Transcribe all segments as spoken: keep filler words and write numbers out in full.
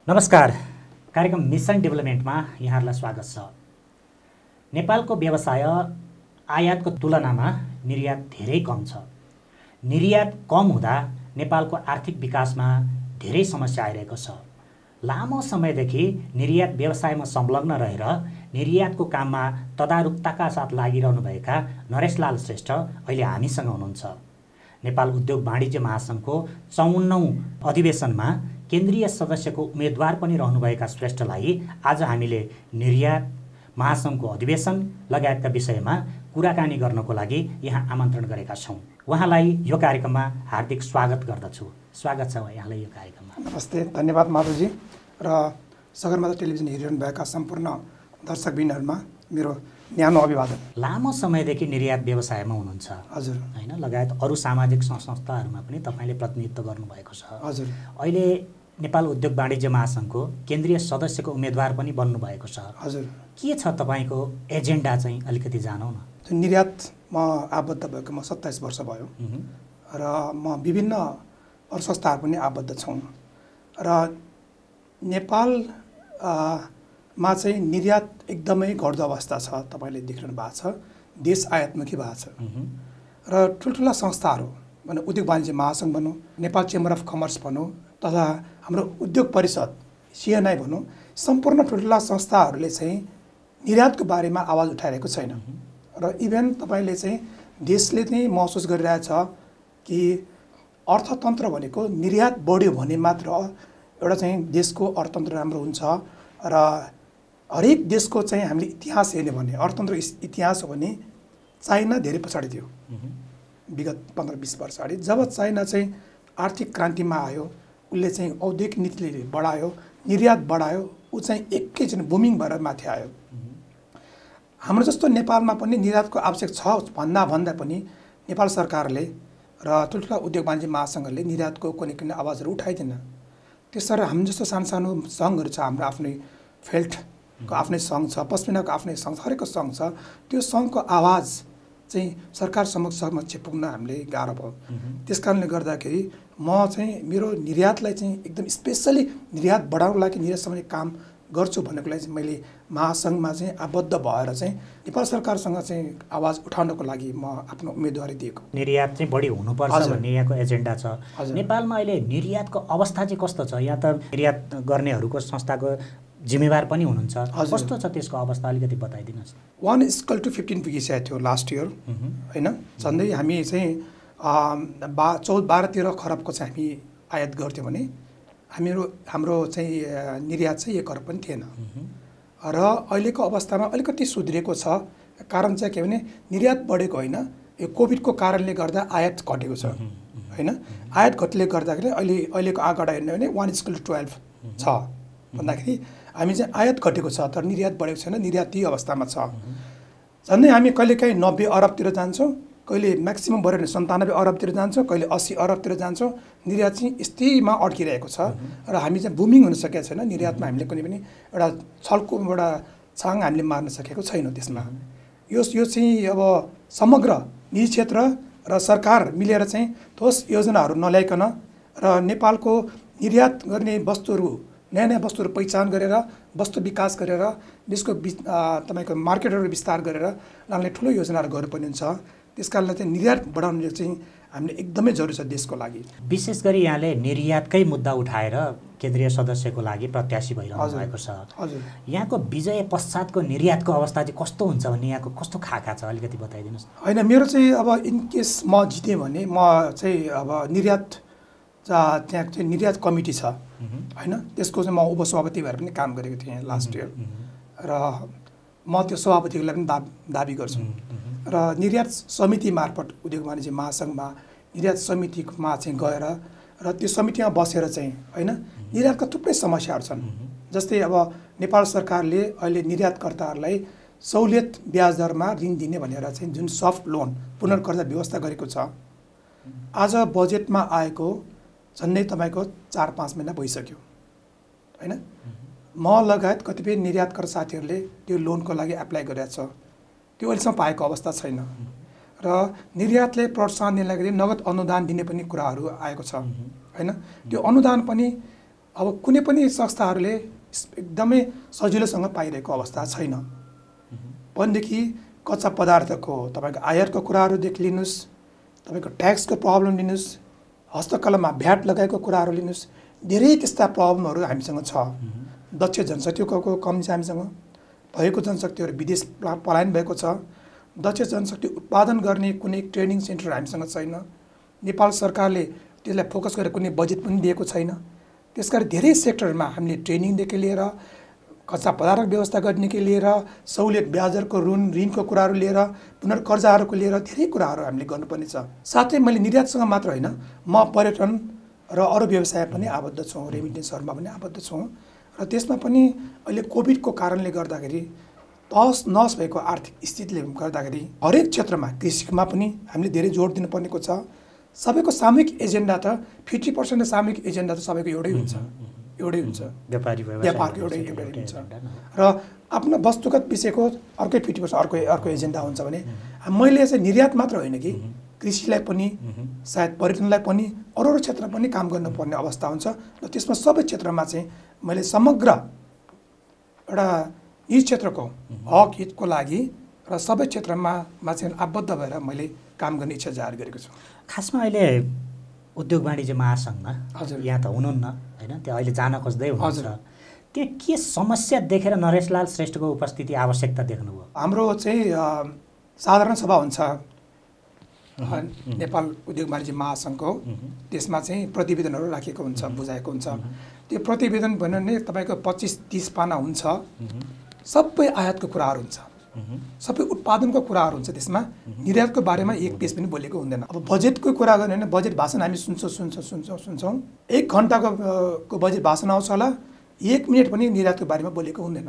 नमस्कार, कार्यक्रम मिसन डेभलपमेन्टमा यहाँहरूलाई स्वागत छ। नेपालको व्यवसाय आयातको तुलनामा निर्यात धेरै कम छ। निर्यात कम हुँदा नेपालको आर्थिक विकासमा धेरै समस्या आइरहेको छ। लामो समयदेखि निर्यात व्यवसायमा संलग्न रहेर निर्यातको काममा तदारुकताका साथ लागिरहनुभएका नरेशलाल श्रेष्ठ अहिले हामीसँग हुनुहुन्छ। नेपाल उद्योग वाणिज्य महासङ्घको चौवन्नौं अधिवेशनमा केन्द्रीय सदस्यको उम्मेदवार पनि रहनुभएका श्रेष्ठलाई आज हामीले निर्यात, महासङ्घको अधिवेशन लगायतका विषयमा कुराकानी गर्नको लागि यहाँ आमन्त्रण गरेका छौँ। उहाँलाई यो कार्यक्रममा हार्दिक स्वागत गर्दछु। स्वागत छ यहाँलाई यो कार्यक्रममा। नमस्ते, धन्यवाद माधुजी र सगरमाथा टेलिभिजन हेरिरहनुभएका सम्पूर्ण दर्शकबिनहरूमा मेरो न्यानो अभिवादन। लामो समयदेखि निर्यात व्यवसायमा हुनुहुन्छ हजुर, हैन? लगायत अरू सामाजिक संस्थाहरूमा पनि तपाईँले प्रतिनिधित्व गर्नुभएको छ। हजुर, अहिले नेपाल उद्योग वाणिज्य महासङ्घको केन्द्रीय सदस्यको उम्मेदवार पनि बन्नुभएको छ। हजुर, के छ तपाईँको एजेन्डा चाहिँ अलिकति जानौँ न। निर्यातमा आबद्ध भएको म सत्ताइस वर्ष भयो र म विभिन्न अरू संस्थाहरू पनि आबद्ध छौँ र नेपालमा चाहिँ निर्यात एकदमै घट्दो अवस्था छ। तपाईँले देखिरहनु भएको छ, देश आयातमुखी भएको छ र ठुल्ठुला संस्थाहरू भनौँ, उद्योग वाणिज्य महासङ्घ भनौँ, नेपाल चेम्बर अफ कमर्स भनौँ, तथा हाम्रो उद्योग परिषद सिएनआई भनौँ, सम्पूर्ण ठुल्ठुला संस्थाहरूले चाहिँ निर्यातको बारेमा आवाज उठाइरहेको छैन। र इभेन तपाईँले चाहिँ देशले चाहिँ महसुस गरिरहेछ कि अर्थतन्त्र भनेको निर्यात बढ्यो भने मात्र एउटा चाहिँ देशको अर्थतन्त्र राम्रो हुन्छ। र हरेक देशको चाहिँ हामीले इतिहास हेर्ने भने, अर्थतन्त्र इतिहास हो भने चाइना धेरै पछाडि थियो विगत पन्ध्र बिस वर्ष अगाडि। जब चाइना चाहिँ आर्थिक क्रान्तिमा आयो, उसले चाहिँ औद्योगिक नीतिले बढायो, निर्यात बढायो, ऊ चाहिँ एकैचोटि बुमिङ भएर माथि आयो। हाम्रो जस्तो नेपालमा पनि निर्यातको आवश्यक छ भन्दा भन्दा पनि नेपाल सरकारले र ठुल्ठुला उद्योग वाणिज्य महासङ्घले निर्यातको कुनै कुनै आवाजहरू उठाइदिएन। त्यसरी हामी जस्तो सानो सानो सङ्घहरू छ, हाम्रो आफ्नै फेल्टको आफ्नै सङ्घ छ, पश्मिनाको आफ्नै सङ्घ छ, हरेकको सङ्घ छ। त्यो सङ्घको आवाज चाहिँ सरकार समक्ष समक्ष पुग्न हामीले गाह्रो भयो। त्यस कारणले गर्दाखेरि म चाहिँ मेरो निर्यातलाई चाहिँ एकदम स्पेसली निर्यात बढाउनको लागि निर्यात सम्बन्धी काम गर्छु भनेको लागि चाहिँ मैले महासङ्घमा चाहिँ आबद्ध भएर चाहिँ नेपाल सरकारसँग चाहिँ आवाज उठाउनको लागि म आफ्नो उम्मेदवारी दिएको। निर्यात चाहिँ बढी हुनुपर्छ भन्ने यहाँको एजेन्डा छ। नेपालमा अहिले निर्यातको अवस्था चाहिँ कस्तो छ? यहाँ त निर्यात गर्नेहरूको संस्थाको जिम्मेवार पनि हुनुहुन्छ, कस्तो छ त्यसको अवस्था अलिकति बताइदिनुहोस्। वान स्कल टु फिफ्टिन पुगिसकेको थियो लास्ट इयर, होइन? झन्डै हामी चाहिँ बा चौध बाह्र तेह्र खरबको चाहिँ हामी आयात गर्थ्यौँ भने हामीहरू हाम्रो चाहिँ निर्यात चाहिँ एक खरब पनि थिएन। र अहिलेको अवस्थामा अलिकति सुध्रिएको छ। कारण चाहिँ के भने निर्यात बढेको होइन, यो कोभिडको कारणले गर्दा आयात घटेको छ, होइन? आयात घटले गर्दाखेरि अहिले अहिलेको आँकडा हेर्ने भने वान स्कल टु टुवेल्भ छ भन्दाखेरि हामी चाहिँ आयात घटेको छ तर निर्यात बढेको छैन। निर्यात त्यही अवस्थामा छ। झन्डै हामी कहिलेकाहीँ नब्बे अरबतिर जान्छौँ, कहिले म्याक्सिमम् बढ्यो भने सन्तानब्बे अरबतिर जान्छौँ, कहिले अस्सी अरबतिर जान्छौँ। निर्यात चाहिँ यस्तैमा अड्किरहेको छ र हामी चाहिँ बुमिङ हुन सकेको छैन। निर्यातमा हामीले कुनै पनि एउटा छलको एउटा छाङ हामीले मार्न सकेको छैनौँ त्यसमा। यो यो चाहिँ अब समग्र निजी क्षेत्र र सरकार मिलेर चाहिँ ठोस योजनाहरू नल्याइकन र नेपालको निर्यात गर्ने वस्तुहरू, नयाँ नयाँ वस्तुहरू पहिचान गरेर, वस्तु विकास गरेर, देशको तपाईँको मार्केटहरू विस्तार गरेर लाने ठुलो योजनाहरू गर्नुपर्ने हुन्छ। त्यस कारणले चाहिँ निर्यात बढाउनु चाहिँ हामीले एकदमै जरुरी छ देशको लागि। विशेष गरी यहाँले निर्यातकै मुद्दा उठाएर केन्द्रीय सदस्यको लागि प्रत्याशी भइरहनु भएको छ। हजुर, यहाँको विजय पश्चातको निर्यातको अवस्था चाहिँ कस्तो हुन्छ भन्ने यहाँको कस्तो खाका छ अलिकति बताइदिनुहोस्। होइन, मेरो चाहिँ अब इनकेस म जितेँ भने म चाहिँ अब निर्यात त्यहाँ चाहिँ निर्यात कमिटी छ, होइन? त्यसको चाहिँ म उपसभापति भएर पनि काम गरेको थिएँ लास्ट इयर र म त्यो सभापतिको लागि पनि दा दाबी गर्छु। र निर्यात समिति मार्फत उद्योग वाणिज्य महासङ्घमा निर्यात समितिमा चाहिँ गएर र त्यो समितिमा बसेर चाहिँ, होइन, निर्यातका थुप्रै समस्याहरू छन्। जस्तै अब नेपाल सरकारले अहिले निर्यातकर्ताहरूलाई सहुलियत ब्याज दरमा ऋण दिने भनेर चाहिँ जुन सफ्ट लोन पुनर्कर्जा व्यवस्था गरेको छ, आज बजेटमा आएको झन्डै तपाईँको चार पाँच महिना भइसक्यो, होइन? म लगायत कतिपय निर्यातकर साथीहरूले त्यो लोनको लागि एप्लाई गरेको छ, त्यो अहिलेसम्म पाएको अवस्था छैन। र निर्यातले प्रोत्साहन दिनलाई नगद अनुदान दिने पनि कुराहरू आएको छ, होइन? त्यो अनुदान पनि अब कुनै पनि संस्थाहरूले एकदमै सजिलोसँग पाइरहेको अवस्था छैन। भनेदेखि कच्चा पदार्थको तपाईँको आयातको कुराहरूदेखि लिनुहोस्, तपाईँको ट्याक्सको प्रब्लम लिनुहोस्, हस्तकलामा भ्याट लगाएको कुराहरू लिनुहोस्, धेरै त्यस्ता प्रब्लमहरू हामीसँग छ। दक्ष जनशक्तिको कमी छ हामीसँग, भएको जनशक्तिहरू विदेश पलायन भएको छ, दक्ष जनशक्ति उत्पादन गर्ने कुनै ट्रेनिङ सेन्टर हामीसँग छैन, नेपाल सरकारले त्यसलाई फोकस गरेर कुनै बजेट पनि दिएको छैन। त्यसकारण धेरै सेक्टरमा हामीले ट्रेनिङदेखि लिएर कच्चा पदार्थ व्यवस्था गर्नेदेखि लिएर सहुलियत ब्याजरको ऋण ऋणको कुराहरू लिएर पुनर्कर्जाहरूको लिएर धेरै कुराहरू हामीले गर्नुपर्ने छ। साथै मैले निर्यातसँग मात्र होइन, म पर्यटन र अरू व्यवसाय पनि आबद्ध छौँ, रेमिटेन्सहरूमा पनि आबद्ध छौँ र त्यसमा पनि अहिले कोभिडको कारणले गर्दाखेरि तहस नहस भएको आर्थिक स्थितिले गर्दाखेरि हरेक क्षेत्रमा कृषिमा पनि हामीले धेरै जोड दिनुपर्नेको छ। सबैको सामूहिक एजेन्डा त फिफ्टी पर्सेन्ट सामूहिक एजेन्डा त सबैको एउटै हुन्छ एउटै हुन्छ व्यापारी व्यापारको एउटै एउटै हुन्छ र आफ्नो वस्तुगत विषयको अर्कै फिफ्टी पर्सेन्ट अर्को अर्को एजेन्डा हुन्छ भने मैले चाहिँ निर्यात मात्र होइन कि कृषिलाई पनि सायद पर्यटनलाई पनि अरू अरू क्षेत्रमा पनि काम गर्नुपर्ने अवस्था हुन्छ र त्यसमा सबै क्षेत्रमा चाहिँ मैले समग्र एउटा यी क्षेत्रको हक हितको लागि र सबै क्षेत्रमा चाहिँ आबद्ध भएर मैले काम गर्ने इच्छा जाहेर गरेको छु। खासमा अहिले उद्योग वाणिज्य महासङ्घमा यहाँ त हुनुहुन्न होइन, त्यो अहिले जान खोज्दै हुनुहुन्छ, त्यो के समस्या देखेर नरेशलाल श्रेष्ठको उपस्थिति आवश्यकता देख्नुभयो? हाम्रो चाहिँ साधारण सभा हुन्छ नेपाल उद्योग वाणिज्य महासङ्घको, त्यसमा चाहिँ प्रतिवेदनहरू राखेको हुन्छ, बुझाएको हुन्छ। त्यो प्रतिवेदन भन्यो भने तपाईँको पच्चिस तिस पाना हुन्छ, सबै आयातको कुराहरू हुन्छ, सबै उत्पादनको कुराहरू हुन्छ, त्यसमा निर्यातको बारेमा एक पेज पनि बोलेको हुँदैन। अब बजेटको कुरा गर्ने भने बजेट भाषण हामी सुन्छौँ सुन्छौँ सुन्छौँ सुन्छौँ एक घन्टाको को बजेट भाषण आउँछ होला, एक मिनट पनि निर्यातको बारेमा बोलेको हुँदैन।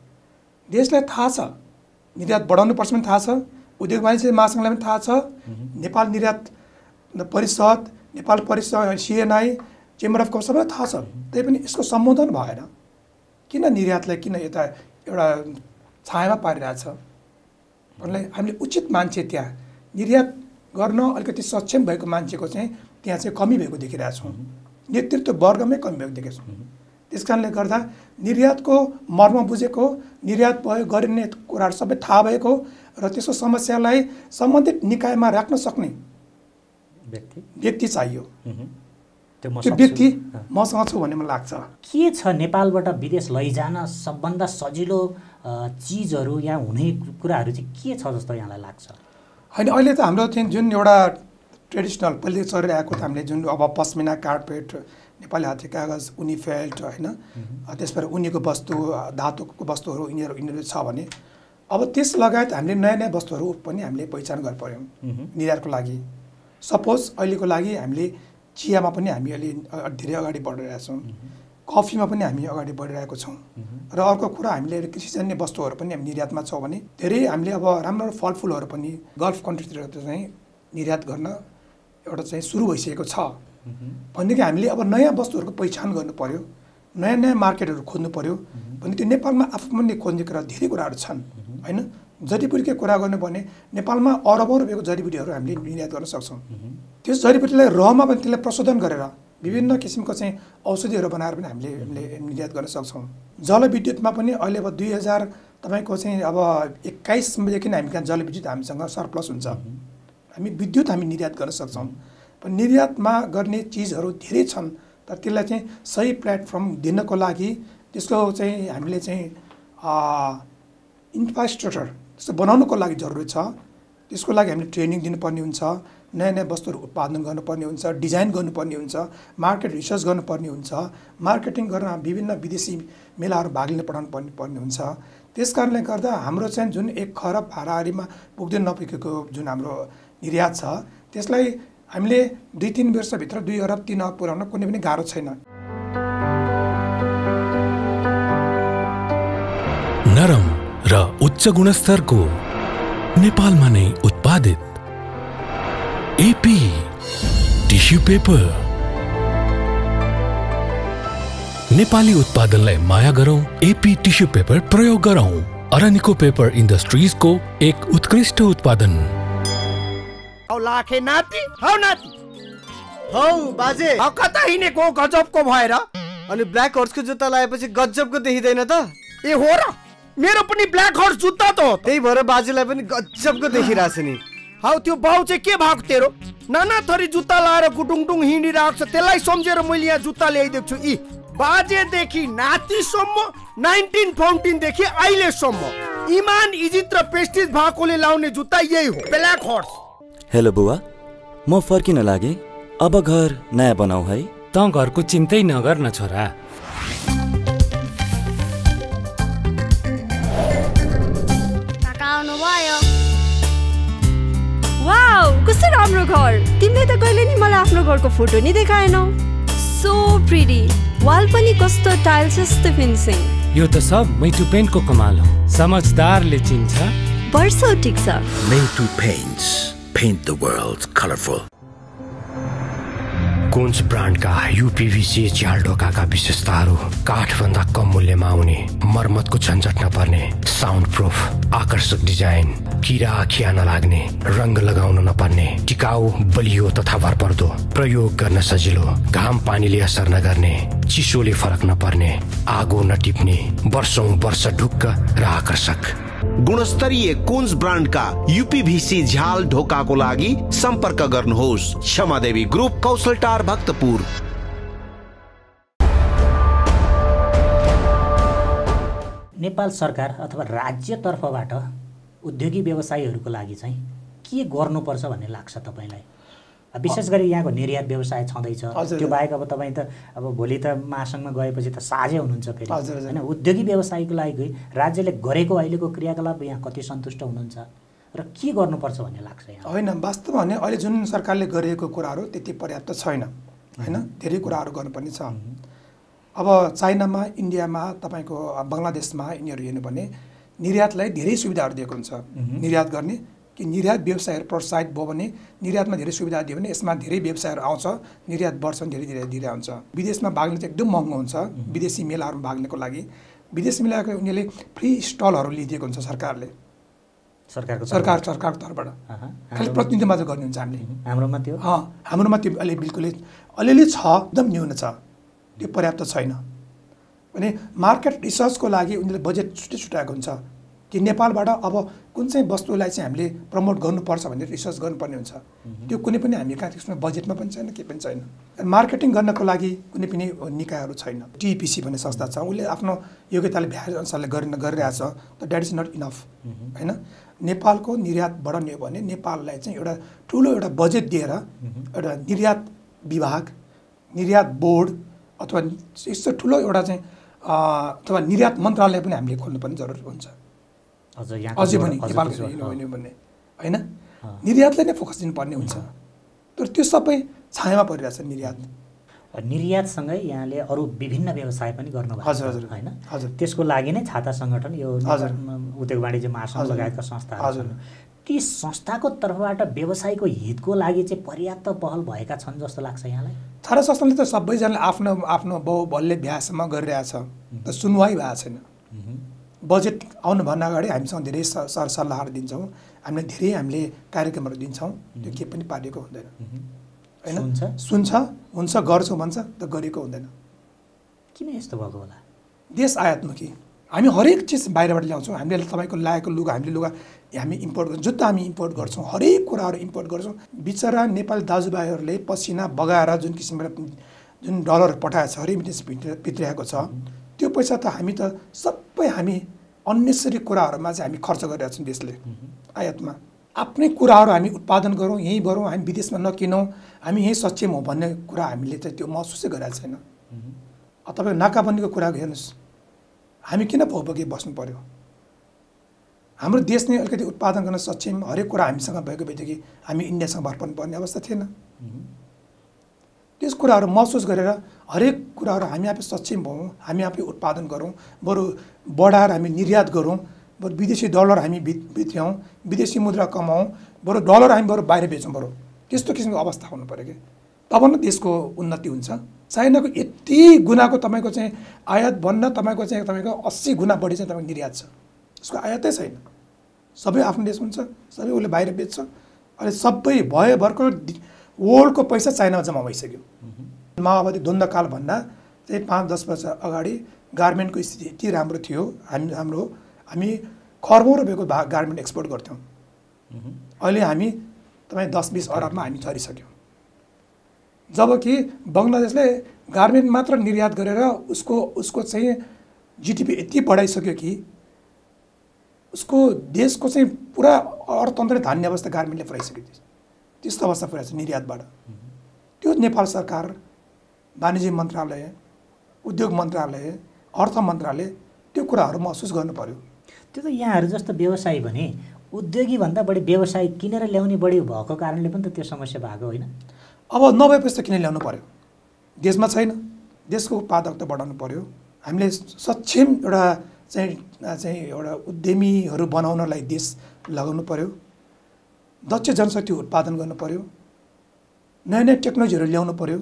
देशलाई थाहा छ निर्यात बढाउनु पर्छ पनि थाहा छ, उद्योग वाणिज्य महासङ्घलाई पनि थाहा छ, नेपाल निर्यात परिषद, नेपाल परिषद, सिएनआई, चेम्बर अफ कमर्स सबैलाई थाहा छ, त्यही पनि यसको सम्बोधन भएन। किन निर्यातलाई किन यता एउटा छायामा पारिरहेछ भन्ने हामीले उचित मान्छे त्यहाँ निर्यात गर्न अलिकति सक्षम भएको मान्छेको चाहिँ त्यहाँ चाहिँ कमी भएको देखिरहेछौँ, नेतृत्व वर्गमै कमी भएको देखेको छौँ। त्यस कारणले गर्दा निर्यातको मर्म बुझेको, निर्यात भयो गरिने कुराहरू सबै थाहा भएको र त्यसको समस्यालाई सम्बन्धित निकायमा राख्न सक्ने व्यक्ति व्यक्ति चाहियो। त्यो व्यक्ति मसँग छु भन्ने मलाई लाग्छ। के छ नेपालबाट विदेश लैजान सबभन्दा सजिलो चिजहरू यहाँ हुने कुराहरू चाहिँ के छ जस्तो यहाँलाई लाग्छ? होइन, अहिले त हाम्रो चाहिँ जुन एउटा ट्रेडिसनल पहिले चलिरहेको त हामीले जुन अब पस्मिना, कार्पेट, नेपाली हाते कागज, उनी फेल्ट होइन, त्यसबाट उनीको वस्तु, धातुको वस्तुहरू यिनीहरू यिनीहरू छ भने अब त्यस लगायत हामीले नयाँ नयाँ वस्तुहरू पनि हामीले पहिचान गर्नु पऱ्यौँ निर्यातको लागि। सपोज अहिलेको लागि हामीले चियामा पनि हामी अहिले धेरै अगाडि बढिरहेका छौँ, कफीमा पनि हामी अगाडि बढिरहेको छौँ र अर्को कुरा हामीले कृषिजन्य वस्तुहरू पनि हामी निर्यातमा छौँ भने धेरै हामीले अब राम्रो फलफुलहरू पनि गल्फ कन्ट्रीतिर चाहिँ निर्यात गर्न एउटा चाहिँ सुरु भइसकेको छ। भनेदेखि हामीले अब नयाँ वस्तुहरूको पहिचान गर्नु पऱ्यो, नयाँ नयाँ मार्केटहरू खोज्नु पऱ्यो भने त्यो नेपालमा आफू पनि खोज्ने कुरा धेरै कुराहरू छन् होइन। जडीबुटीकै कुरा गर्नु भने नेपालमा अरबौँ रुपियाँको जडीबुटीहरू हामीले निर्यात गर्न सक्छौँ। त्यस जडीबुटीलाई रहमा पनि त्यसलाई प्रशोधन गरेर विभिन्न किसिमको चाहिँ औषधिहरू बनाएर पनि हामीले हामीले निर्यात गर्न सक्छौँ। जलविद्युतमा पनि अहिले अब दुई हजार तपाईँको चाहिँ अब एक्काइसदेखि हामी कहाँ जलविद्युत हामीसँग सरप्लस हुन्छ, हामी विद्युत हामी निर्यात गर्न सक्छौँ। निर्यातमा गर्ने चिजहरू धेरै छन्, तर त्यसलाई चाहिँ सही प्लेटफर्म दिनको लागि त्यसको चाहिँ हामीले चाहिँ इन्फ्रास्ट्रक्चर त्यस्तो बनाउनुको लागि जरुरी छ। त्यसको लागि हामीले ट्रेनिङ दिनुपर्ने हुन्छ, नयाँ नयाँ वस्तुहरू उत्पादन गर्नुपर्ने हुन्छ, डिजाइन गर्नुपर्ने हुन्छ, मार्केट रिसर्च गर्नुपर्ने हुन्छ, मार्केटिङ गर्न विभिन्न विदेशी मेलाहरू भाग लिन पठाउनु पर्ने पर्ने हुन्छ। त्यस कारणले गर्दा हाम्रो चाहिँ जुन एक खरब हाराहारीमा पुग्दै नपुगेको जुन हाम्रो निर्यात छ त्यसलाई हामीले दुई तिन वर्षभित्र दुई अरब तिन अरब पुर्याउन कुनै पनि गाह्रो छैन। नरम र उच्च गुणस्तरको नेपालमा नै उत्पादित एपी टिस्यु पेपर। नेपाली उत्पादनलाई माया गरौँ, एपी टिस्यु पेपर प्रयोग गरौँ। अरानिको पेपर इन्डस्ट्रिजको एक उत्कृष्ट उत्पादन। औ लाखे नाति हौ नाति हौ बाजे कता हिँडेको गजबको भएर अनि ब्ल्याक हर्सको जुत्ता लगाएपछि गजबको देखिँदैन त? ए हो र, मेरो पनि ब्ल्याक हर्स जुत्ता त हो। त्यही भएर बाजुलाई पनि गजबको देखिरहेछ नि। हौ त्यो बाउ चाहिँ के भएको तेरो? नाना थरी जुत्ता लाएर गुडुङडुङ हिँडिरहेको छ, त्यसलाई सम्झेर मैले यहाँ जुत्ता ल्याइदिएको छु। यी बाजेदेखि नातिसम्म, नाइन्टिन फाउन्टिनदेखि अहिलेसम्म इमान इज्जत र प्रेस्टिज भएकोले लाउने जुत्ता यही हो, ब्ल्याक हर्स। हेलो बुवा, म फर्किन लागे, अब घर नयाँ बनाऊ है। त घरको चिन्तै नगर न छोरा। वाउ, कस्तो राम्रो घर। तिमीले त कहिले नि मलाई आफ्नो घरको फोटो नि देखाएनौ। सो प्रिटी, वाल पनि कस्तो टाइल्स जस्तो फिनिसिङ। यो त सब मैटु पेन्टको कमाल हो, समझदारले चिन्छ। वर्षौ ठिक छ। Made to paints, paint the world colorful. कुन्स ब्रान्डका यूपीवीसी झ्याल ढोकाका विशेषताहरू काठभन्दा कम मूल्यमा आउने, मर्मतको झन्झट नपर्ने, साउन्ड प्रुफ, आकर्षक डिजाइन, किरा खिया नलाग्ने, रंग लगाउन नपर्ने, टिकाउ, बलियो तथा भरपर्दो, प्रयोग गर्न सजिलो, घाम पानीले असर नगर्ने, चिसोले फरक नपर्ने, आगो नटिप्ने, वर्षौं वर्ष ढुक्क र आकर्षक। गुणस्तरीय कुन्स ब्रान्डका यूपीभीसी झ्याल ढोकाको लागि सम्पर्क गर्नुहोस्। क्षमादेवी ग्रुप, कौशलटार, भक्तपुर। नेपाल सरकार अथवा राज्य तर्फबाट उद्योगी व्यवसायीहरूको लागि चाहिँ के गर्नुपर्छ भन्ने लाग्छ तपाईलाई? विशेष गरी यहाँको निर्यात व्यवसाय छँदैछ, त्यो बाहेक अब तपाईँ त अब भोलि त महासङ्घमा गएपछि त साझै हुनुहुन्छ फेरि हैन। उद्योगी व्यवसायीको लागि राज्यले गरेको अहिलेको क्रियाकलाप यहाँ कति सन्तुष्ट हुनुहुन्छ र के गर्नुपर्छ भन्ने लाग्छ यहाँ? होइन, वास्तवमा भने अहिले जुन सरकारले गरेको कुराहरू त्यति पर्याप्त छैन हैन, धेरै कुराहरू गर्नुपर्ने छ। अब चाइनामा, इन्डियामा, तपाईँको बङ्गलादेशमा यिनीहरू हेर्नु भने निर्यातलाई धेरै सुविधाहरू दिएको हुन्छ। निर्यात गर्ने कि निर्यात व्यवसायहरू प्रोत्साहित भयो भने, निर्यातमा धेरै सुविधा दियो भने यसमा धेरै व्यवसायहरू आउँछ, निर्यात बढ्छ, धेरै धेरै धेरै हुन्छ। विदेशमा भाग्ने चाहिँ एकदम महँगो हुन्छ, विदेशी मेलाहरूमा भाग्नको लागि। विदेशी मेलाको उनीहरूले फ्री स्टलहरू लिइदिएको हुन्छ सरकारले, सरकारको सरकार सरकारको तर्फबाट। खालि प्रतिनिधि मात्र गर्ने हुन्छ हामीले। हाम्रोमा त्यो अँ हाम्रोमा त्यो अलि बिल्कुलै अलिअलि छ, एकदम न्यून छ, त्यो पर्याप्त छैन। भने मार्केट रिसर्चको लागि उनीहरूले बजेट छुट्टै छुट्याएको हुन्छ कि नेपालबाट अब कुन चाहिँ वस्तुलाई चाहिँ हामीले प्रमोट गर्नुपर्छ भनेर रिसर्च गर्नुपर्ने हुन्छ। त्यो कुनै पनि हामी कहाँ त्यसमा बजेटमा पनि छैन, केही पनि छैन। मार्केटिङ गर्नको लागि कुनै पनि निकायहरू छैन। टिपिसी भन्ने संस्था छ, उसले आफ्नो योग्यताले भ्याए अनुसारले गरेर गरिरहेछ, त द्याट इज नट इनफ हैन। नेपालको निर्यात बढाउने हो भने नेपाललाई चाहिँ एउटा ठुलो एउटा बजेट दिएर एउटा निर्यात विभाग, निर्यात बोर्ड अथवा यस्तो ठुलो एउटा चाहिँ अथवा निर्यात मन्त्रालय पनि हामीले खोल्नुपर्ने जरुरत हुन्छ। अझै पनि नेपालको भन्ने होइन, निर्यातलाई नै फोकस दिनुपर्ने हुन्छ। तर त्यो सबै छायामा परिरहेछ निर्यात। निर्यातसँगै यहाँले अरू विभिन्न व्यवसाय पनि गर्नुभएको छ हैन? हजुर। त्यसको लागि नै छाता सङ्गठन, यो उद्योग वाणिज्य महासङ्घ लगायतका संस्थाहरू छन्। ती संस्थाको तर्फबाट व्यवसायको हितको लागि चाहिँ पर्याप्त पहल भएका छन् जस्तो लाग्छ यहाँलाई? छाता संस्थाले त सबैजनाले आफ्नो आफ्नो बाउ बलले भ्यासम्म गरिरहेछ, त सुनवाई भएको छैन। बजेट आउनुभन्दा अगाडि हामीसँग धेरै सर सल्लाहहरू दिन्छौँ, हामीले धेरै हामीले कार्यक्रमहरू दिन्छौँ, त्यो केही पनि पारेको हुँदैन होइन। सुन्छ, हुन्छ, गर्छु भन्छ, त गरेको हुँदैन। किन यस्तो भएको होला? देश आयातमुखी, हामी हरेक चिज बाहिरबाट ल्याउँछौँ। हामीले तपाईँको लागेको लुगा, हामीले लुगा हामी इम्पोर्ट गर्छौँ, जुत्ता हामी इम्पोर्ट गर्छौँ, हरेक कुराहरू इम्पोर्ट गर्छौँ। बिचरा नेपाली दाजुभाइहरूले पसिना बगाएर जुन किसिमबाट जुन डलर पठाएको छ, रेमिटेन्स भित्रिएको छ, त्यो पैसा त हामी त सबै हामी अन्नेसरी कुराहरूमा चाहिँ हामी खर्च गरिरहेको छौँ। देशले आयातमा आफ्नै कुराहरू हामी उत्पादन गरौँ, यहीँ गरौँ, हामी विदेशमा नकिनौँ, हामी यहीँ सक्षम हो भन्ने कुरा हामीले चाहिँ त्यो महसुसै गरिरहेको छैन। तपाईँको नाकाबन्दीको कुरा हेर्नुहोस्, हामी किन भोगभोगी बस्नु पर्यो? हाम्रो देश नै अलिकति उत्पादन गर्न सक्षम, हरेक कुरा हामीसँग भएको भएदेखि हामी इन्डियासँग भर पर्नुपर्ने अवस्था थिएन। त्यस कुराहरू महसुस गरेर हरेक कुराहरू हामी आफै सक्षम भयौँ, हामी आफै उत्पादन गरौँ, बरु बढाएर हामी निर्यात गरौँ, बरु विदेशी डलर हामी भित्र्याउँ, विदेशी मुद्रा कमाउँ, बरु डलर हामी बरु बाहिर बेचौँ, बरु त्यस्तो किसिमको अवस्था हुनु पऱ्यो कि तब न देशको उन्नति हुन्छ। चाइनाको यति गुणाको तपाईँको चाहिँ आयात भन्न तपाईँको चाहिँ तपाईँको अस्सी गुणा बढी चाहिँ तपाईँको निर्यात छ, उसको आयातै छैन। सबै आफ्नो देश हुन्छ, सबै उसले बाहिर बेच्छ। अहिले सबै भयो भर्खर वर्ल्डको पैसा चाइनामा जम्मा भइसक्यो। माओवादी द्वन्द्वकाल भन्दा चाहिँ पाँच दस वर्ष अगाडि गार्मेन्टको स्थिति यति राम्रो थियो, हामी हाम्रो हामी खर्बौँ रुपियाँको भा गार्मेन्ट एक्सपोर्ट गर्थ्यौँ। अहिले हामी तपाईँ दस बिस अरबमा हामी झरिसक्यौँ। जबकि बङ्गलादेशले गार्मेन्ट मात्र निर्यात गरेर उसको उसको चाहिँ जिडिपी यति बढाइसक्यो कि उसको देशको चाहिँ पुरा अर्थतन्त्र धान्य अवस्था गार्मेन्टले पुऱ्याइसक्यो। त्यस्तो अवस्था पुऱ्याएको छ निर्यातबाट। त्यो नेपाल सरकार, वाणिज्य मन्त्रालय, उद्योग मन्त्रालय, अर्थ मन्त्रालय त्यो कुराहरू महसुस गर्नु पर्यो। त्यो त यहाँहरू जस्तो व्यवसायी भने उद्योगीभन्दा बढी व्यवसायी किनेर ल्याउने बढी भएको कारणले पनि त त्यो समस्या भएको होइन? अब नभएपछि त किन ल्याउनु पर्यो? देशमा छैन, देशको उत्पादकता बढाउनु पर्यो। हामीले सक्षम एउटा चाहिँ चाहिँ एउटा उद्यमीहरू बनाउनलाई देश लगाउनु पर्यो। दक्ष जनशक्ति उत्पादन गर्नु पर्यो, नयाँ नयाँ टेक्नोलोजीहरू ल्याउनु पर्यो।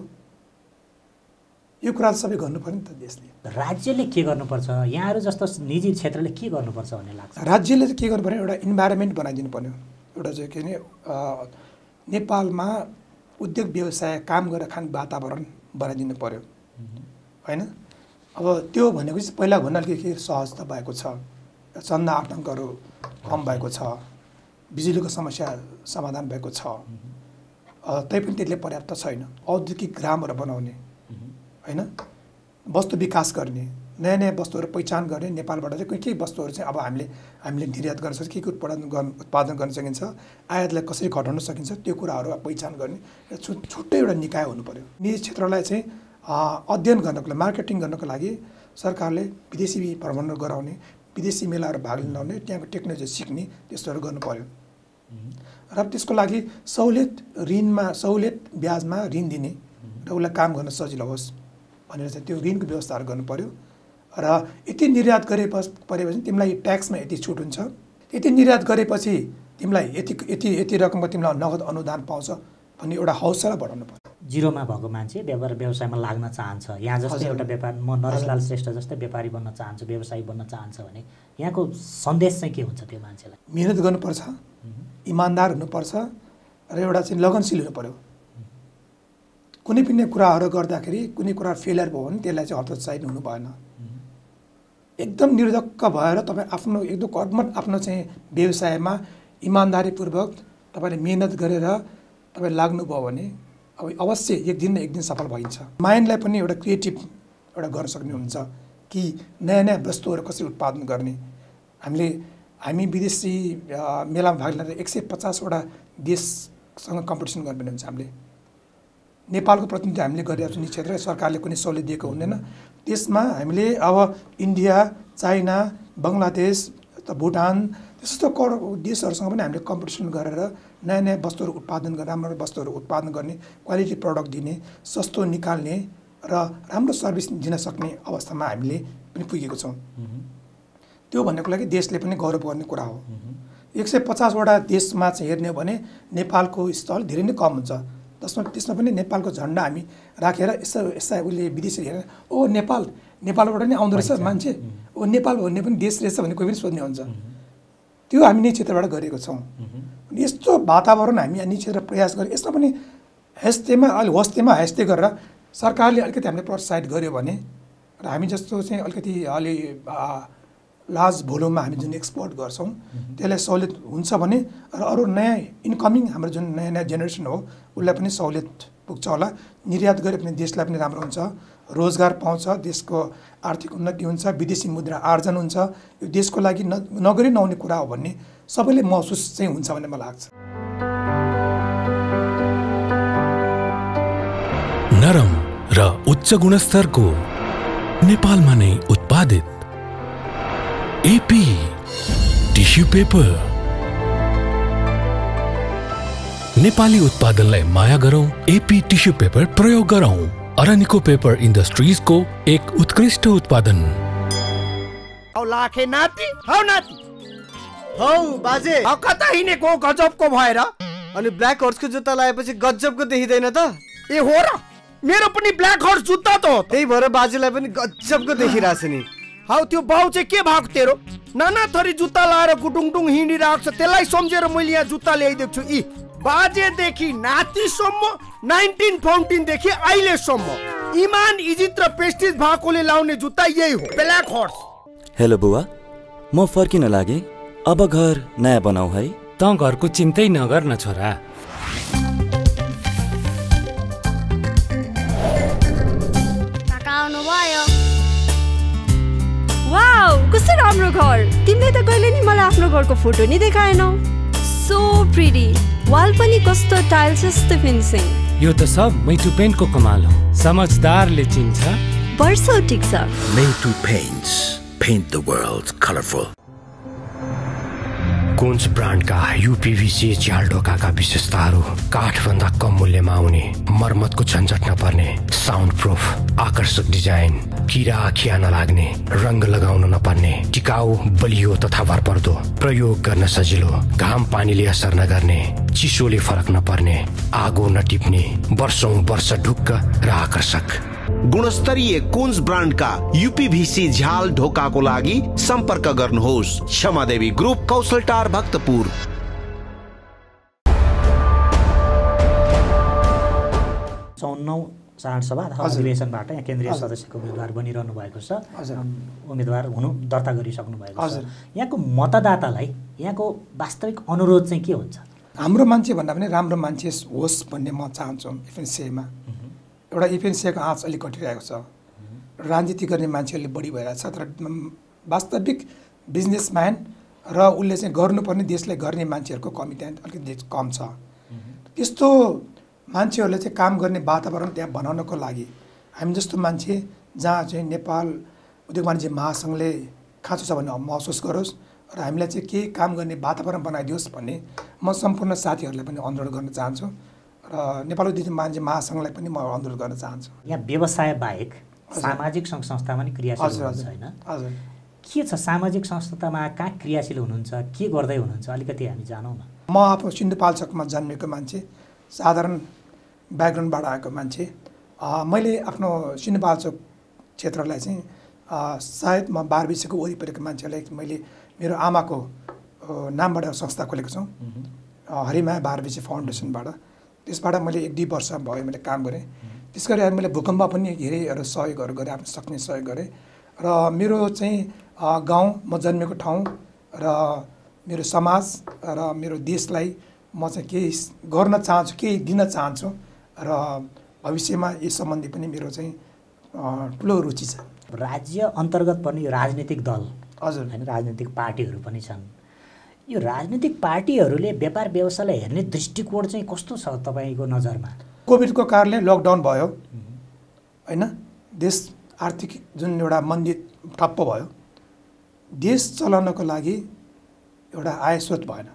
यो कुरा सबै गर्नु पर्यो नि त देशले। राज्यले के गर्नुपर्छ? यहाँहरू जस्तो निजी क्षेत्रले के गर्नुपर्छ भन्ने लाग्छ? राज्यले चाहिँ के गर्नु पर्यो, एउटा इन्भाइरोमेन्ट बनाइदिनु पर्यो। एउटा चाहिँ के भने नेपालमा उद्योग व्यवसाय काम गरेर खाने वातावरण बनाइदिनु पर्यो होइन? अब त्यो भनेको चाहिँ पहिला भन्दा अलिकति सहज त भएको छ, चन्दा आतङ्कहरू कम भएको छ, बिजुलीको समस्या समाधान भएको छ, तैपनि त्यसले पर्याप्त छैन। औद्योगिक ग्रामहरू बनाउने होइन, वस्तु विकास गर्ने, नयाँ नयाँ वस्तुहरू पहिचान गर्ने। नेपालबाट चाहिँ के के वस्तुहरू चाहिँ अब हामीले हामीले निर्यात गर्न सक्छ, के के उत्पादन गर्न उत्पादन गर्न सकिन्छ, आयातलाई कसरी घटाउन सकिन्छ, त्यो कुराहरू पहिचान गर्ने छु छुट्टै एउटा निकाय हुनु पर्यो। निजी क्षेत्रलाई चाहिँ अध्ययन गर्नको लागि, मार्केटिङ गर्नको लागि सरकारले विदेशी भ्रमण गराउने, विदेशी मेलाहरू भाग लिन, त्यहाँको टेक्नोलोजी सिक्ने, त्यस्तोहरू गर्नु पर्यो। र त्यसको लागि सहुलियत ऋणमा सहुलियत ब्याजमा ऋण दिने र उसलाई काम गर्न सजिलो होस् भनेर चाहिँ त्यो ऋणको व्यवस्थाहरू गर्नु पर्यो। र यति निर्यात गरेपछि परेपछि तिमीलाई ट्याक्समा यति छुट हुन्छ, यति निर्यात गरेपछि तिमीलाई यति यति यति रकमको तिमीलाई नगद अनुदान पाउँछ भन्ने एउटा हौसला बढाउनु पर्यो। जिरोमा भएको मान्छे व्यापार व्यवसायमा लाग्न चाहन्छ, यहाँ जस्तै एउटा व्यापार म नरेशलाल श्रेष्ठ जस्तै व्यापारी बन्न चाहन्छु, व्यवसायी बन्न चाहन्छ भने यहाँको सन्देश चाहिँ के हुन्छ त्यो मान्छेलाई? मिहिनेत गर्नुपर्छ, इमान्दार हुनुपर्छ र एउटा चाहिँ लगनशील हुनु पर्यो। कुनै पनि कुराहरू गर्दाखेरि कुनै कुरा फेलियर भयो भने त्यसलाई चाहिँ हतोत्साहित हुनु भएन। एकदम निर्धक्क भएर तपाईँ आफ्नो एकदम कर्मठ आफ्नो चाहिँ व्यवसायमा इमान्दारीपूर्वक तपाईँले मिहिनेत गरेर तपाईँ लाग्नुभयो भने अब अवश्य एक दिन न एक दिन सफल भइन्छ। माइन्डलाई पनि एउटा क्रिएटिभ एउटा गर्न सक्ने हुन्छ कि नयाँ नयाँ वस्तुहरू कसरी उत्पादन गर्ने। हामीले हामी विदेशी मेलामा भाग लिएर एक सय पचासवटा देशसँग कम्पिटिसन गर्नुपर्ने हुन्छ। हामीले नेपालको प्रतिनिधित्व हामीले गरिरहेको छौँ। निजी क्षेत्र सरकारले कुनै सहुलियत दिएको हुँदैन। त्यसमा हामीले अब इन्डिया, चाइना, बङ्गलादेश, भुटान त्यस्तो कर देशहरूसँग पनि हामीले कम्पिटिसन गरेर नयाँ नयाँ वस्तुहरू उत्पादन गर्ने, राम्रो वस्तुहरू उत्पादन गर्ने, क्वालिटी प्रडक्ट दिने, सस्तो निकाल्ने र राम्रो सर्भिस दिन सक्ने अवस्थामा हामीले पनि पुगेको छौँ। त्यो भन्नको लागि देशले पनि गौरव गर्ने कुरा हो। एक सय पचासवटा देशमा चाहिँ हेर्ने हो भने नेपालको स्थल धेरै नै कम हुन्छ। त्यसमा त्यसमा पनि नेपालको झन्डा हामी राखेर यसो यसो उसले विदेशी हेरेर ओ नेपाल नेपालबाट नै आउँदो रहेछ मान्छे, ओ नेपाल भन्ने पनि देश रहेछ भन्ने कोही पनि सोध्ने हुन्छ। त्यो हामी निजी क्षेत्रबाट गरेको छौँ। यस्तो वातावरण हामी निजी क्षेत्र प्रयास गरेर यसमा पनि हेस्तेमा अलि हस्तेमा हेस्ते गरेर सरकारले अलिकति हामीले प्रोत्साहित गर्यो भने र हामी जस्तो चाहिँ अलिकति अलि लार्ज भोल्युममा हामी जुन एक्सपोर्ट गर्छौँ त्यसलाई सहुलियत हुन्छ भने र अरू नयाँ इन्कमिङ हाम्रो जुन नयाँ नयाँ जेनेरेसन हो उसलाई पनि सहुलियत पुग्छ होला। निर्यात गरे पनि देशलाई पनि राम्रो हुन्छ, रोजगार पाउँछ, देशको आर्थिक उन्नति हुन्छ, विदेशी मुद्रा आर्जन हुन्छ। यो देशको लागि न नगरी नहुने कुरा हो भन्ने सबैले महसुस चाहिँ हुन्छ भन्ने मलाई लाग्छ। नरम र उच्च गुणस्तरको नेपालमा नै उत्पादित एपी टिस्यु पेपर। नेपाली उत्पादनलाई माया गरौँ, एपी टिस्यु पेपर प्रयोग गरौँ। अरानिको पेपर इन्डस्ट्रिज को एक उत्कृष्ट उत्पादन। हौ लाखे नाति, हौ नाति, हौ बाजे, हौ कता हिँडेको गजबको भएर? अनि ब्ल्याक हर्सको जुत्ता लगाएपछि गजबको देखिँदैन त? ए हो र, मेरो पनि ब्ल्याक हर्स जुत्ता त हो। त्यही भएर बाजेलाई पनि गजबको देखिरहेछ नि। हौ त्यो बाउ चाहिँ के भएको तेरो? नाना थरी जुत्ता लाएर गुटुङटुङ हिँडिरहेको छ, त्यसलाई सम्झेर मैले यहाँ जुत्ता ल्याइदिएको छु। यी बाजेदेखि नातिसम्म नाइन्टिन फाउन्टिनदेखि अहिलेसम्म इमान इज्जत र प्रेस्टिज भएकोले लाउने जुत्ता यही हो, ब्ल्याक हर्स। हेलो बुवा, म फर्किन लागे, अब घर नयाँ बनाऊ है। त घरको चिन्तै नगर न छोरा। वाउ, कस्तो राम्रो घर। तिमीले त कहिले नि मलाई आफ्नो घरको फोटो नि देखाएनौ। So pretty. वाल पनि कस्तो टाइल्स जस्तो फिनिसिङ। यो त सब मैटु पेन्टको कमाल हो। समझदारले चिन्छ। वर्षौ टिक्छ। Made Paints. Paint the world colorful. कुन्स ब्रान्डका युपीभीसी झ्याल ढोकाका विशेषताहरू काठभन्दा कम मूल्यमा आउने, मर्मतको झन्झट नपर्ने, साउन्ड प्रुफ, आकर्षक डिजाइन, किरा खिया नलाग्ने, रंग लगाउन नपर्ने, टिकाउ, बलियो तथा भरपर्दो, प्रयोग गर्न सजिलो, घाम पानीले असर नगर्ने, चिसोले फरक नपर्ने, आगो नटिप्ने, वर्षौं वर्ष ढुक्क र आकर्षक। गुणस्तरीय कुन्स ब्रान्डका यूपीभीसी झ्याल ढोकाको लागि सम्पर्क गर्नुहोस्। क्षमादेवी ग्रुप, कौशलटार, भक्तपुर। चौन्नौ साधारण सभा अथवा अधिवेशनबाट यहाँ केन्द्रीय सदस्यको उम्मेदवार बनिरहनु भएको छ, उम्मेदवार हुनु दर्ता गरिसक्नु भएको छ। यहाँको मतदातालाई यहाँको वास्तविक अनुरोध चाहिँ के हुन्छ? हाम्रो मान्छे भन्दा पनि राम्रो मान्छे होस् भन्ने म चाहन्छु। एफएनसीमा एउटा एफएनसीको आँच अलिक घटिरहेको छ, राजनीति गर्ने मान्छेहरूले बढी भइरहेको छ, तर वास्तविक बिजनेसम्यान र उसले चाहिँ गर्नुपर्ने देशलाई गर्ने मान्छेहरूको कमिटमेन्ट अलिकति कम छ। त्यस्तो मान्छेहरूले चाहिँ काम गर्ने वातावरण त्यहाँ बनाउनको लागि हामी जस्तो मान्छे जहाँ चाहिँ नेपाल उद्योग वाणिज्य महासङ्घले खाँचो छ भन्ने महसुस गरोस् र हामीलाई चाहिँ केही काम गर्ने वातावरण बनाइदियोस् भन्ने म सम्पूर्ण साथीहरूलाई पनि अनुरोध गर्न चाहन्छु र नेपाल उद्योग वाणिज्य महासङ्घलाई पनि म अनुरोध गर्न चाहन्छु। यहाँ व्यवसाय बाहेक सामाजिक सङ्घ संस्थामा नि क्रियाशील हुनुहुन्छ होइन? हजुर, के छ सामाजिक संस्थामा कहाँ क्रियाशील हुनुहुन्छ, के गर्दै हुनुहुन्छ, अलिकति हामी जानौँ न। म आफ्नो सिन्धुपाल्चोकमा जन्मेको मान्छे, साधारण ब्याकग्राउन्डबाट आएको मान्छे। मैले आफ्नो सिन्धुपाल्चोक क्षेत्रलाई चाहिँ सायद म बाह्र बिसेको वरिपरिको मान्छेलाई मैले मेरो आमाको नामबाट संस्था खोलेको छौँ, हरिमाया बाह्र बिसे फाउन्डेसनबाट। त्यसबाट मैले एक दुई वर्ष भयो मैले काम गरेँ। त्यस गरी मैले भूकम्पमा पनि धेरैहरू सहयोगहरू गरेँ, आफ्नो सक्ने सहयोग गरेँ। र मेरो चाहिँ गाउँ, म जन्मेको ठाउँ र मेरो समाज र मेरो देशलाई म चाहिँ केही गर्न चाहन्छु, केही दिन चाहन्छु र भविष्यमा यस सम्बन्धी पनि मेरो चाहिँ ठुलो रुचि छ। राज्य अन्तर्गत पर्ने यो राजनीतिक दल, हजुर, होइन, राजनीतिक पार्टीहरू पनि छन्। यो राजनीतिक पार्टीहरूले व्यापार व्यवसायलाई हेर्ने दृष्टिकोण चाहिँ कस्तो छ तपाईँको नजरमा? कोभिडको कारणले लकडाउन भयो होइन, देश आर्थिक जुन एउटा मन्दी ठप्प भयो, देश चलाउनको लागि एउटा आय स्रोत भएन,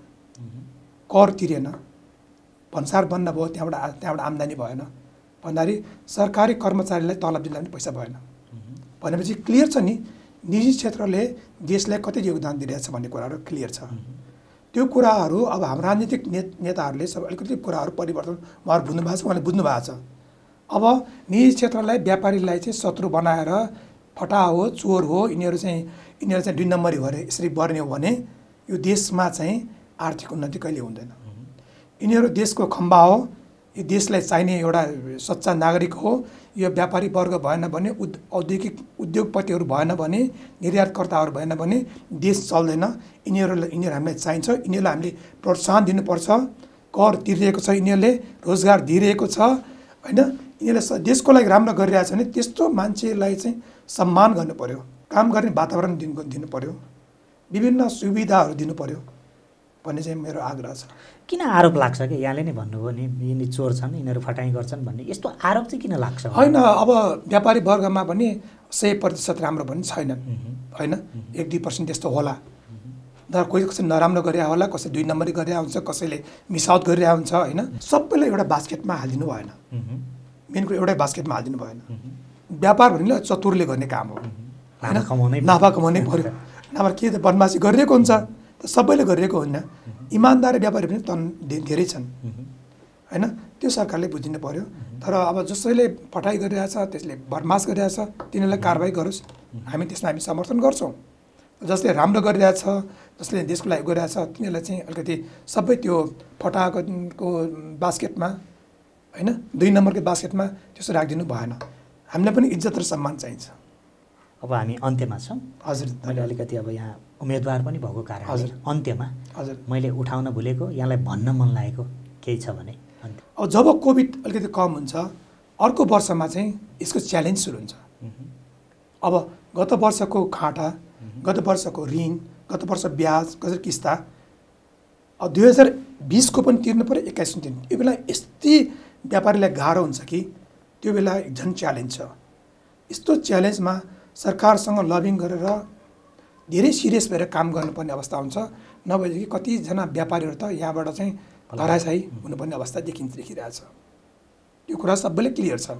कर तिरेन, भन्सार बन्द भयो, त्यहाँबाट त्यहाँबाट आम्दानी भएन भन्दाखेरि सरकारी कर्मचारीलाई तलब दिँदा पनि पैसा भएन भनेपछि क्लियर छ नि, निजी क्षेत्रले देशलाई कति योगदान दिइरहेछ भन्ने कुराहरू क्लियर छ। त्यो कुराहरू अब हाम्रो राजनीतिक ने नेताहरूले सब अलिकति कुराहरू परिवर्तन उहाँहरू बुझ्नु भएको छ, उहाँले बुझ्नु भएको छ। अब निजी क्षेत्रलाई, व्यापारीलाई चाहिँ शत्रु बनाएर फटा हो, चोर हो, यिनीहरू चाहिँ यिनीहरू चाहिँ दुई नम्बरी भएर यसरी बढ्ने हो भने यो देशमा चाहिँ आर्थिक उन्नति कहिले हुँदैन। यिनीहरू देशको खम्बा हो, यो देशलाई चाहिने एउटा सच्चा नागरिक हो। यो व्यापारी वर्ग भएन भने, उद् औद्योगिक उद्योगपतिहरू भएन भने, निर्यातकर्ताहरू भएन भने देश चल्दैन। यिनीहरूलाई यिनीहरू हामीलाई चाहिन्छ, यिनीहरूलाई हामीले प्रोत्साहन दिनुपर्छ। कर तिरिरहेको छ, यिनीहरूले रोजगार दिइरहेको छ होइन, यिनीहरूले देशको लागि राम्रो गरिरहेछ भने त्यस्तो मान्छेलाई चाहिँ सम्मान गर्नु पर्यो, काम गर्ने वातावरण दिनु दिनु पर्यो, विभिन्न सुविधाहरू दिनु पर्यो भन्ने चाहिँ मेरो आग्रह छ। किन आरोप लाग्छ कि यहाँले नै भन्नुभयो नि यिनी चोर छन्, यिनीहरू फटाइ गर्छन् भन्ने, यस्तो आरोप चाहिँ किन लाग्छ? होइन, अब व्यापारी वर्गमा पनि सय प्रतिशत राम्रो पनि छैनन् होइन, एक दुई पर्सेन्ट त्यस्तो होला। तर कोही कसै नराम्रो गरे होला, कसै दुई नम्बरी गरे हुन्छ, कसैले मिसआउट गरिरहेको हुन्छ होइन। सबैलाई एउटा बास्केटमा हालिदिनु भएन, मेन कुरो एउटै बास्केटमा हालिदिनु भएन। व्यापार भन्ने चतुरले गर्ने काम हो होइन, नाफा कमाउनै पर्यो, नभए के त बदमासी गरिरहेको हुन्छ, सबैले गरिरहेको होइन। इमान्दार व्यापारी पनि तन धेरै छन् होइन, त्यो सरकारले बुझिनु पर्यो। तर अब जसैले फटाइ गरिरहेछ, त्यसले बदमास गरिरहेछ, तिनीहरूलाई कारवाही गरोस्, हामी त्यसमा हामी समर्थन गर्छौँ। जसले राम्रो गरिरहेछ, जसले देशको लागि गरिरहेछ, तिनीहरूलाई चाहिँ अलिकति सबै त्यो फटाएको बास्केटमा होइन, दुई नम्बरको बास्केटमा त्यसो राखिदिनु भएन। हामीलाई पनि इज्जत र सम्मान चाहिन्छ। अब हामी अन्त्यमा छौँ। हजुर, मैले अलिकति अब यहाँ उम्मेदवार पनि भएको कारणले हजुर अन्त्यमा हजुर मैले उठाउन भुलेको यहाँलाई भन्न मन लागेको केही छ भने अन्त्य। अब जब कोभिड अलिकति कम हुन्छ अर्को वर्षमा चाहिँ यसको च्यालेन्ज सुरु हुन्छ। अब गत वर्षको खाटा, गत वर्षको ऋण, गत वर्ष ब्याज, गत किस्ता, अब दुई हजार बिसको पनि तिर्नु पऱ्यो, एक्काइसको तिर्नु। यो बेला यस्तै व्यापारीलाई गाह्रो हुन्छ कि त्यो बेला झन् च्यालेन्ज छ। यस्तो च्यालेन्जमा सरकारसँग लबिङ गरेर धेरै सिरियस भएर काम गर्नुपर्ने अवस्था हुन्छ। नभएदेखि कतिजना व्यापारीहरू त यहाँबाट चाहिँ धराशायी हुनुपर्ने अवस्था देखिन्छ देखिरहेछ। यो कुरा सबैले क्लियर छ।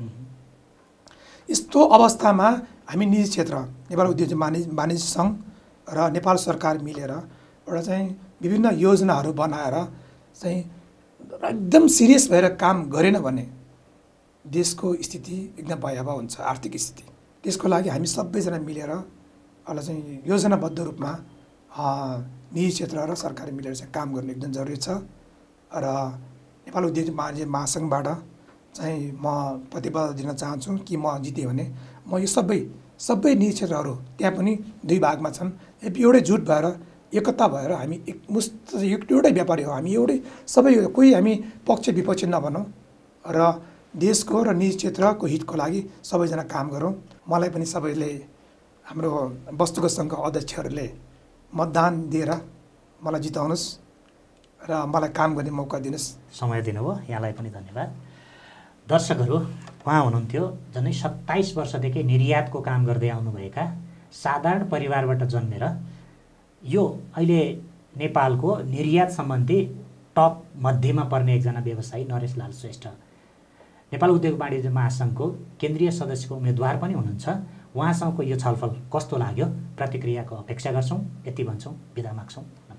यस्तो अवस्थामा हामी निजी क्षेत्र, नेपाल उद्योग वाणिज्य वाणिज्य सङ्घ र नेपाल सरकार मिलेर एउटा चाहिँ विभिन्न योजनाहरू बनाएर चाहिँ एकदम सिरियस भएर काम गरेन भने देशको स्थिति एकदम भयावह हुन्छ। आर्थिक स्थिति, त्यसको लागि हामी सबैजना मिलेर अहिले चाहिँ योजनाबद्ध रूपमा निजी क्षेत्र र सरकार मिलेर चाहिँ काम गर्नु एकदम जरुरी छ। र नेपाल उद्योग वाणिज्य महासङ्घबाट चाहिँ म प्रतिबद्धता दिन चाहन्छु कि म जितेँ भने म यो सबै सबै निजी क्षेत्रहरू त्यहाँ पनि दुई भागमा छन्, एउटै जुट भएर एकता भएर हामी एकमुष्ट एउटै व्यापारी हो हामी, एउटै सबै कोही हामी पक्ष विपक्ष नभनौँ र देशको र निजी क्षेत्रको हितको लागि सबैजना काम गरौँ। मलाई पनि सबैले हाम्रो वस्तुगत सङ्घका अध्यक्षहरूले मतदान दिएर मलाई जिताउनुहोस् र मलाई काम गर्ने मौका दिनुहोस्। समय दिनुभयो, यहाँलाई पनि धन्यवाद। दर्शकहरू, उहाँ हुनुहुन्थ्यो झन्डै सत्ताइस वर्षदेखि निर्यातको काम गर्दै आउनुभएका साधारण परिवारबाट जन्मेर यो अहिले नेपालको निर्यात सम्बन्धी टप मध्येमा पर्ने एकजना व्यवसायी नरेशलाल श्रेष्ठ नेपाल उद्योग वाणिज्य महासङ्घको केन्द्रीय सदस्यको उम्मेदवार पनि हुनुहुन्छ। उहाँसँगको यो छलफल कस्तो लाग्यो प्रतिक्रियाको अपेक्षा गर्छौँ। यति भन्छौँ, बिदा माग्छौँ।